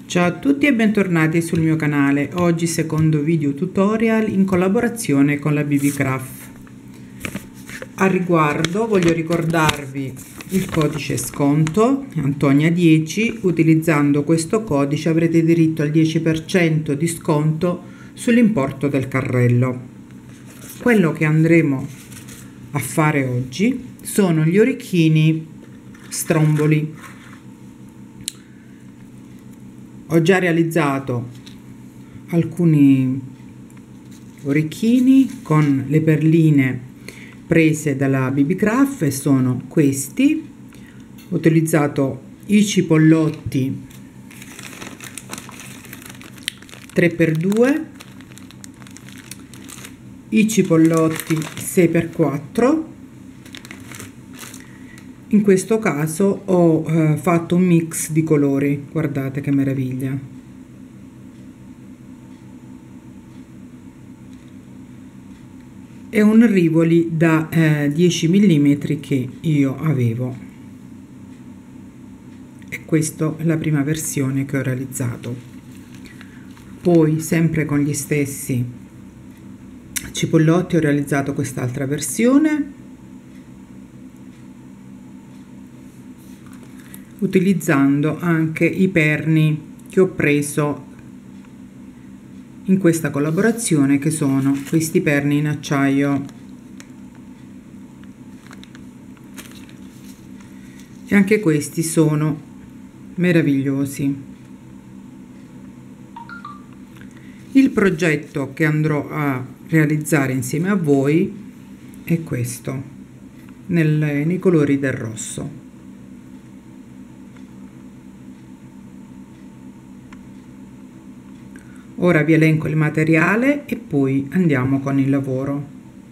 Ciao a tutti e bentornati sul mio canale. Oggi secondo video tutorial in collaborazione con la BB Craft. A riguardo voglio ricordarvi il codice sconto Antonia 10. Utilizzando questo codice avrete diritto al 10% di sconto sull'importo del carrello. Quello che andremo a fare oggi sono gli orecchini stromboli. Ho già realizzato alcuni orecchini con le perline prese dalla BB Craft e sono questi. Ho utilizzato i cipollotti 3x2, i cipollotti 6x4. In questo caso ho fatto un mix di colori, guardate che meraviglia. È un rivoli da 10 mm che io avevo e questa è la prima versione che ho realizzato. Poi sempre con gli stessi cipollotti ho realizzato quest'altra versione, utilizzando anche i perni che ho preso in questa collaborazione, che sono questi perni in acciaio, e anche questi sono meravigliosi. Il progetto che andrò a realizzare insieme a voi è questo, nei colori del rosso. Ora vi elenco il materiale e poi andiamo con il lavoro.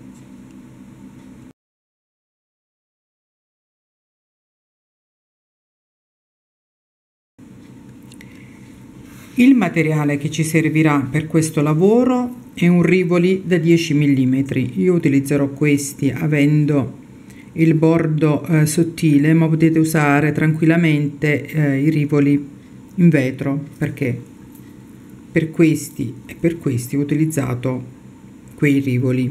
Il materiale che ci servirà per questo lavoro è un rivoli da 10 mm. Io utilizzerò questi avendo il bordo sottile, ma potete usare tranquillamente i rivoli in vetro, perché per questi e per questi ho utilizzato quei rivoli.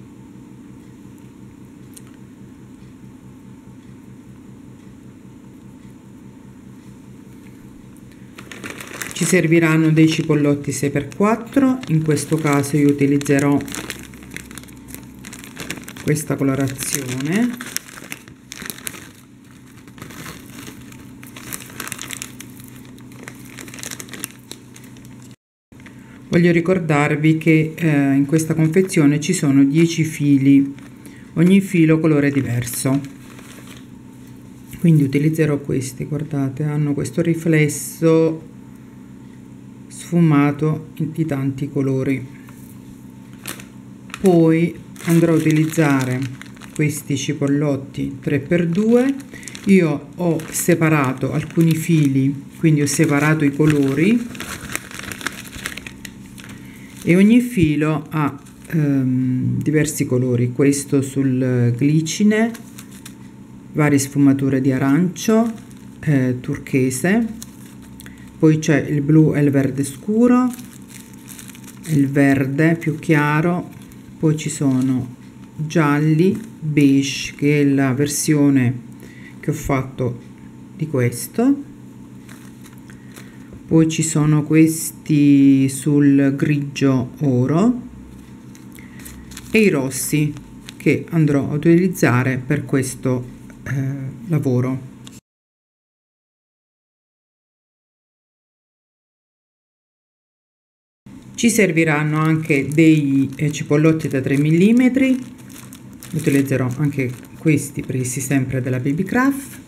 Ci serviranno dei cipollotti 6x4, in questo caso io utilizzerò questa colorazione. Voglio ricordarvi che in questa confezione ci sono 10 fili, ogni filo colore diverso, quindi utilizzerò questi, guardate, hanno questo riflesso sfumato di tanti colori. Poi andrò a utilizzare questi cipollotti 3x2. Io ho separato alcuni fili, quindi ho separato i colori, e ogni filo ha diversi colori. Questo sul glicine, varie sfumature di arancio, turchese, poi c'è il blu e il verde scuro, il verde più chiaro, poi ci sono gialli, beige, che è la versione che ho fatto di questo. Poi ci sono questi sul grigio oro e i rossi che andrò a utilizzare per questo lavoro. Ci serviranno anche dei cipollotti da 3 mm, utilizzerò anche questi presi sempre della BB Craft,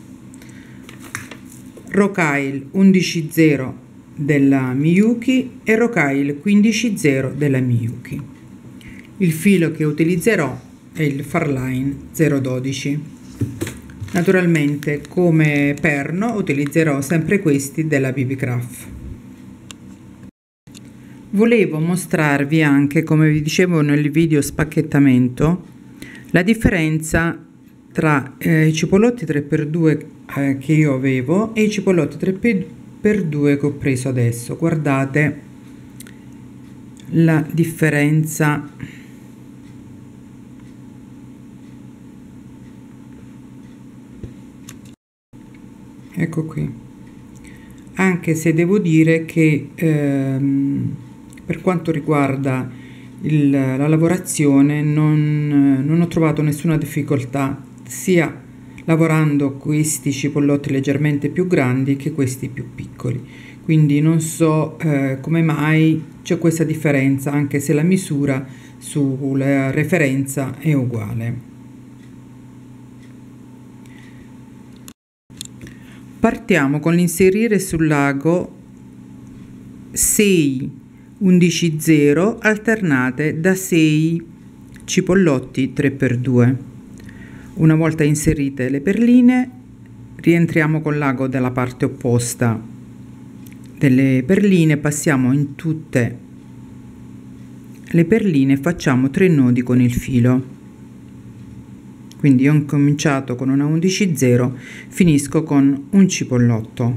Rockwell 11.0 della Miyuki e Rockwell 15.0 della Miyuki. Il filo che utilizzerò è il Farline 012. Naturalmente come perno utilizzerò sempre questi della BB Craft. Volevo mostrarvi anche, come vi dicevo nel video spacchettamento, la differenza tra i cipollotti 3x2 che io avevo e i cipollotti 3x2 che ho preso adesso. Guardate la differenza. Ecco qui. Anche se devo dire che per quanto riguarda la lavorazione non ho trovato nessuna difficoltà, sia lavorando questi cipollotti leggermente più grandi che questi più piccoli. Quindi non so come mai c'è questa differenza, anche se la misura sulla referenza è uguale. Partiamo con l'inserire sul lago 6 11/0 alternate da 6 cipollotti 3x2. Una volta inserite le perline, rientriamo col lago dalla parte opposta delle perline, passiamo in tutte le perline e facciamo 3 nodi con il filo. Quindi ho cominciato con una 11/0, finisco con un cipollotto.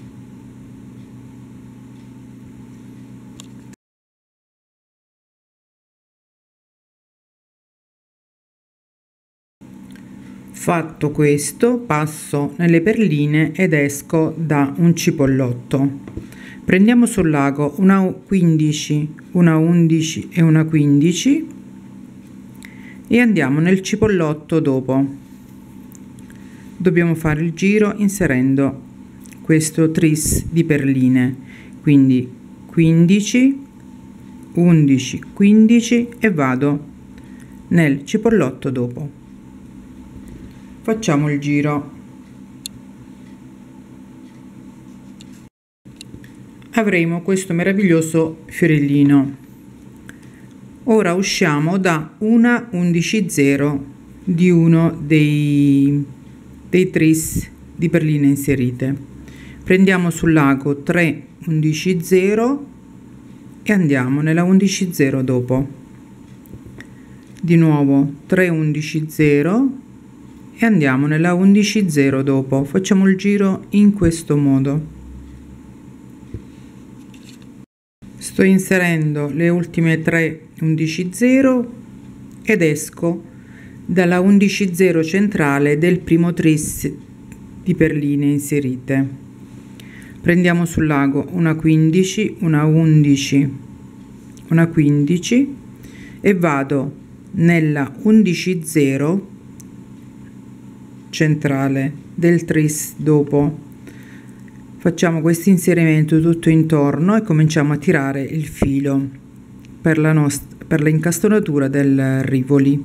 Fatto questo, passo nelle perline ed esco da un cipollotto. Prendiamo sul lago una 15, una 11 e una 15 e andiamo nel cipollotto dopo. Dobbiamo fare il giro inserendo questo tris di perline, quindi 15, 11, 15 e vado nel cipollotto dopo. Facciamo il giro. Avremo questo meraviglioso fiorellino. Ora usciamo da una 11/0 di uno dei tris di perline inserite. Prendiamo sul lago 3 11/0 e andiamo nella 11/0 dopo. Di nuovo 3 11/0 e andiamo nella 11/0 dopo. Facciamo il giro in questo modo. Sto inserendo le ultime 3 11/0 ed esco dalla 11/0 centrale del primo tris di perline inserite. Prendiamo sul lago una 15, una 11, una 15 e vado nella 11/0 centrale del tris dopo. Facciamo questo inserimento tutto intorno e cominciamo a tirare il filo per l'incastonatura del rivoli.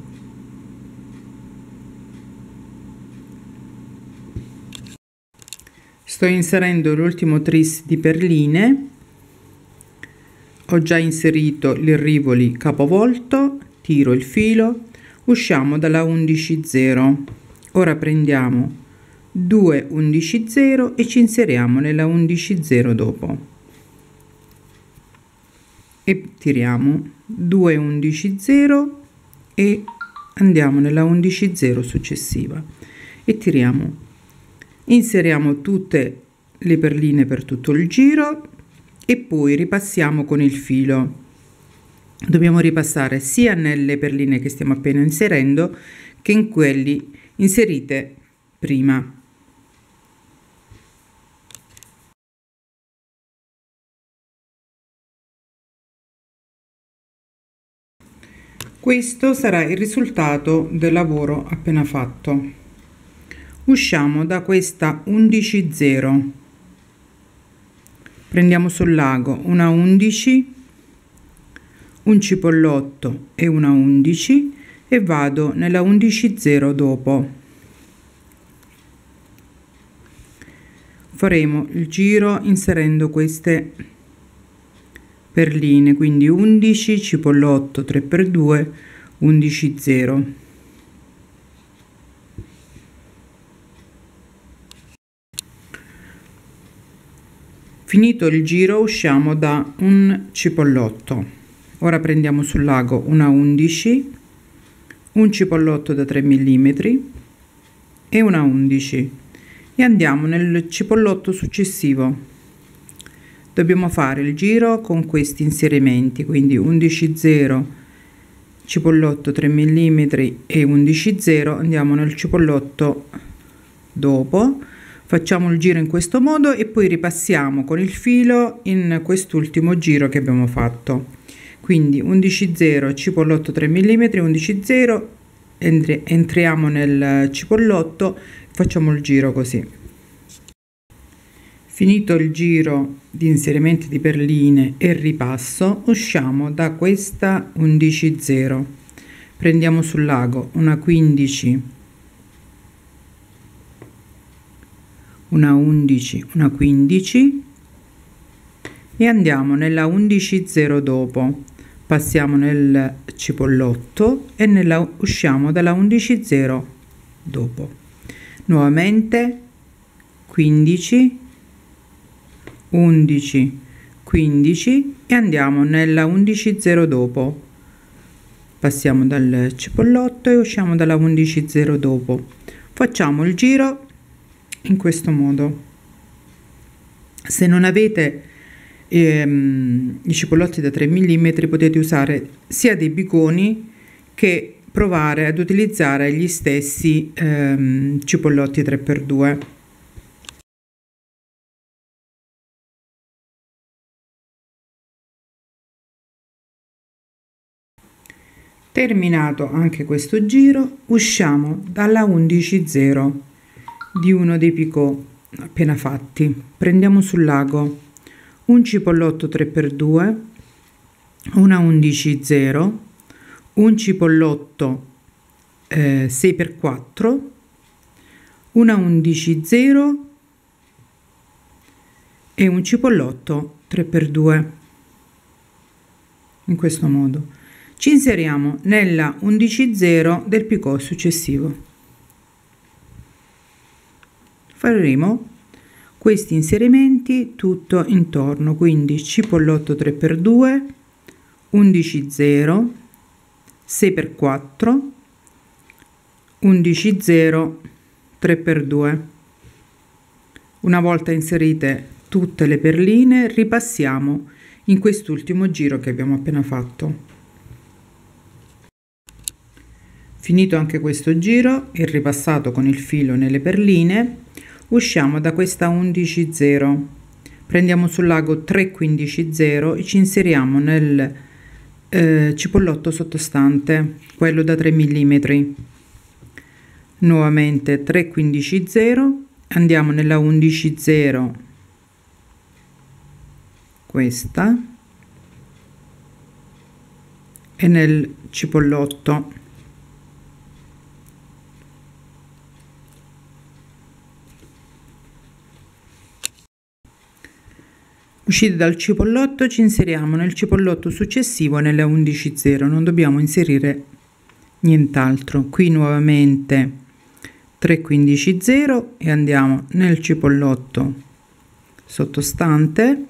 Sto inserendo l'ultimo tris di perline, ho già inserito il rivoli capovolto, tiro il filo, usciamo dalla 11/0. Ora prendiamo 2 11/0 e ci inseriamo nella 11/0 dopo e tiriamo 2 11/0 e andiamo nella 11/0 successiva e tiriamo, inseriamo tutte le perline per tutto il giro e poi ripassiamo con il filo. Dobbiamo ripassare sia nelle perline che stiamo appena inserendo che in quelli inserite prima. Questo sarà il risultato del lavoro appena fatto. Usciamo da questa 11/0, prendiamo sul lago una 11, un cipollotto e una 11 e vado nella 11/0 dopo. Faremo il giro inserendo queste perline, quindi 11 cipollotto 3x2 11/0. Finito il giro usciamo da un cipollotto. Ora prendiamo sul lago una 11, un cipollotto da 3 mm e una 11 e andiamo nel cipollotto successivo dobbiamo fare il giro con questi inserimenti, quindi 11,0 cipollotto 3 mm e 11,0 andiamo nel cipollotto dopo, facciamo il giro in questo modo e poi ripassiamo con il filo in quest'ultimo giro che abbiamo fatto. Quindi 11,0 cipollotto 3 mm, 11,0 entriamo nel cipollotto, facciamo il giro così. Finito il giro di inserimenti di perline e ripasso, usciamo da questa 11,0, prendiamo sul lago una 15, una 11, una 15 e andiamo nella 11,0 dopo, passiamo nel cipollotto e usciamo dalla 11,0 dopo, nuovamente 15, 11, 15 e andiamo nella 11,0 dopo, passiamo dal cipollotto e usciamo dalla 11,0 dopo, facciamo il giro in questo modo. Se non avete i cipollotti da 3 mm potete usare sia dei biconi che provare ad utilizzare gli stessi cipollotti 3x2. Terminato anche questo giro, usciamo dalla 11,0 di uno dei picot appena fatti, prendiamo sul lago un cipollotto 3x2, una 11,0, un cipollotto 6x4, una 11,0 e un cipollotto 3x2. In questo modo ci inseriamo nella 11,0 del picot successivo. Faremo questi inserimenti tutto intorno, quindi cipollotto 3x2, 11,0, 6x4, 11,0, 3x2. Una volta inserite tutte le perline, ripassiamo in quest'ultimo giro che abbiamo appena fatto. Finito anche questo giro e ripassato con il filo nelle perline, usciamo da questa 11,0, prendiamo sul lago 3,15,0 e ci inseriamo nel cipollotto sottostante, quello da 3 mm. Nuovamente 3,15,0, andiamo nella 11,0, questa, e nel cipollotto. Usciti dal cipollotto ci inseriamo nel cipollotto successivo nella 11,0, non dobbiamo inserire nient'altro. Qui nuovamente 3,15,0 e andiamo nel cipollotto sottostante,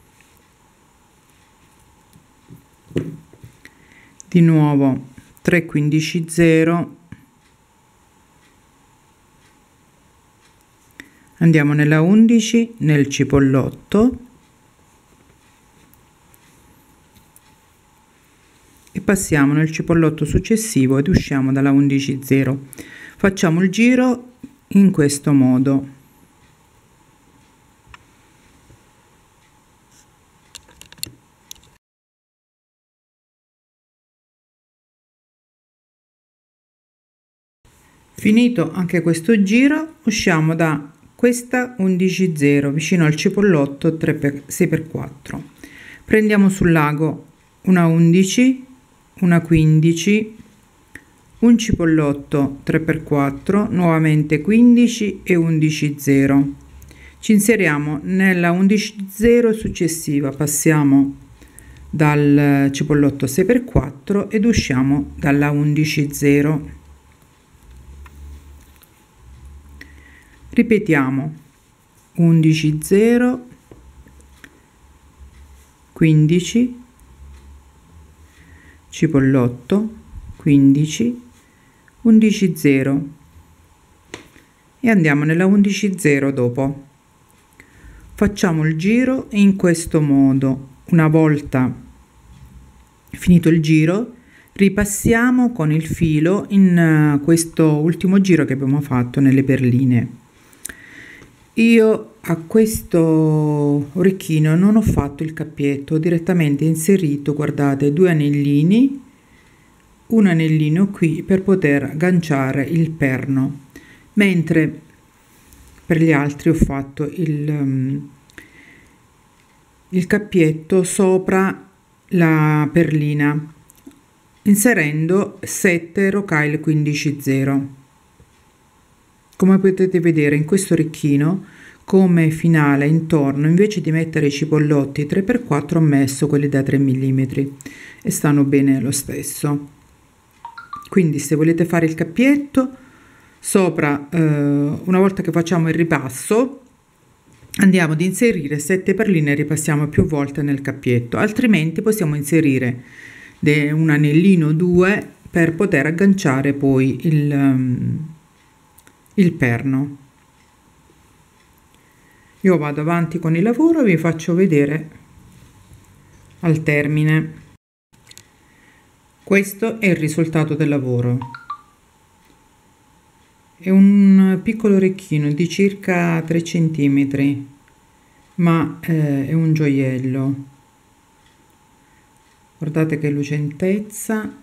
di nuovo 3,15,0, andiamo nella 11 nel cipollotto e passiamo nel cipollotto successivo ed usciamo dalla 11,0. Facciamo il giro in questo modo. Finito anche questo giro, usciamo da questa 11,0 vicino al cipollotto 6x4. Prendiamo sul lago una 11, una 15, un cipollotto 3x4, nuovamente 15 e 11,0. Ci inseriamo nella 11,0 successiva, passiamo dal cipollotto 6x4 ed usciamo dalla 11,0. Ripetiamo 11,0, 15, cipollotto 15, 11,0 e andiamo nella 11,0 dopo. facciamo il giro in questo modo. Una volta finito il giro ripassiamo con il filo in questo ultimo giro che abbiamo fatto nelle perline. Io a questo orecchino non ho fatto il cappietto, ho direttamente inserito, guardate, due anellini, un anellino qui per poter agganciare il perno, mentre per gli altri ho fatto il cappietto sopra la perlina, inserendo 7 rocaille 15/0. Come potete vedere in questo orecchino, come finale intorno, invece di mettere i cipollotti 3x4 ho messo quelli da 3 mm e stanno bene lo stesso. Quindi se volete fare il cappietto sopra, una volta che facciamo il ripasso, andiamo ad inserire 7 perline e ripassiamo più volte nel cappietto, altrimenti possiamo inserire un anellino o 2 per poter agganciare poi il perno. Io vado avanti con il lavoro e vi faccio vedere al termine. Questo è il risultato del lavoro. È un piccolo orecchino di circa 3 cm, ma è un gioiello. Guardate che lucentezza,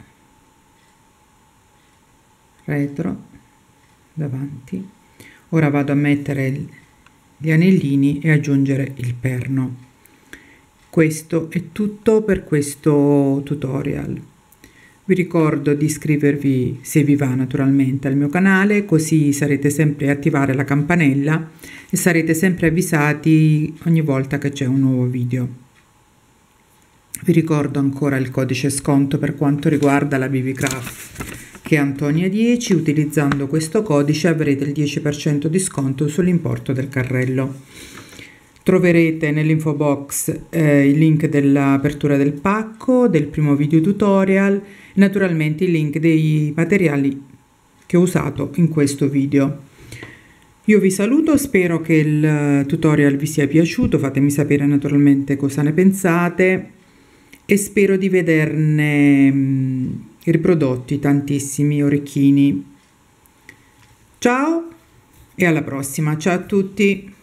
retro, davanti. Ora vado a mettere gli anellini e aggiungere il perno. Questo è tutto per questo tutorial. Vi ricordo di iscrivervi, se vi va naturalmente, al mio canale, così sarete sempre attivare la campanella e sarete sempre avvisati ogni volta che c'è un nuovo video. Vi ricordo ancora il codice sconto per quanto riguarda la BB Craft, che è Antonia10. Utilizzando questo codice avrete il 10% di sconto sull'importo del carrello. Troverete nell'info box il link dell'apertura del pacco, del primo video tutorial, naturalmente il link dei materiali che ho usato in questo video. Io vi saluto, spero che il tutorial vi sia piaciuto, fatemi sapere naturalmente cosa ne pensate e spero di vederne riprodotti tantissimi orecchini. Ciao e alla prossima, ciao a tutti!